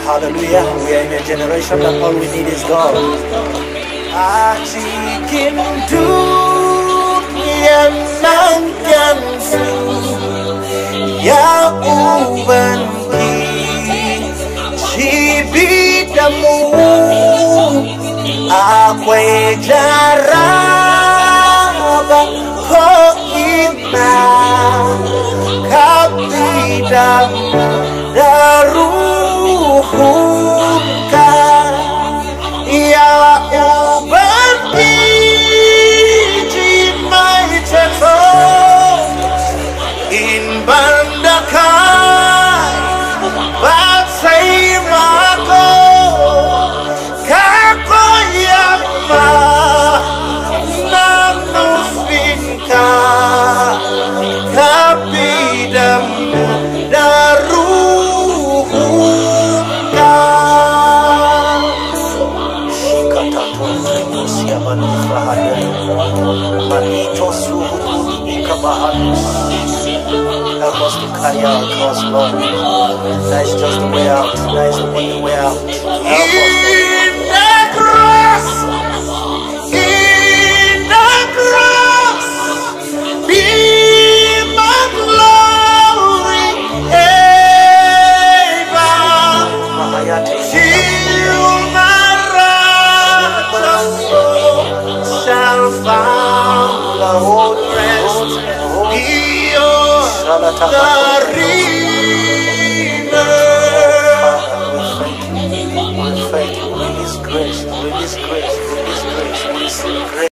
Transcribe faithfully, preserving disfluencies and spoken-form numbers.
Hallelujah. We are in a generation that all we need is God. Achikin dunia nangkansu ya ubangi cibidamu akwe jaraba ko ina kabidamu daruhunka ya ubangi jimaiteto in bandakai batsai mako kako yama nanufinka kabidamu daruhunka shikatato manufahada manito suhu ikabahanus. Help us to carry our cross, Lord. That is just the way out. That is the only way out. Help us. In the cross, in the cross, be my glory ever. Till my righteous soul shall find the whole rest. The river. We thank you. We thank you. Release grace. Release grace. Release grace. Release grace.